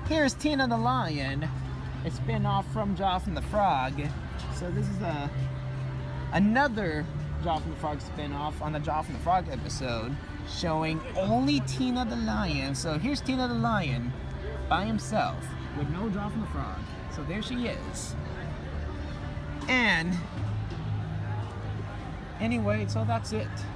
here's Tina the Lion, a spin-off from Joff and the Frog. So this is another Joff and the Frog spin-off on the Joff and the Frog episode, showing only Tina the Lion. So here's Tina the Lion by himself with no Joff and the Frog. So there she is. And anyway, so that's it.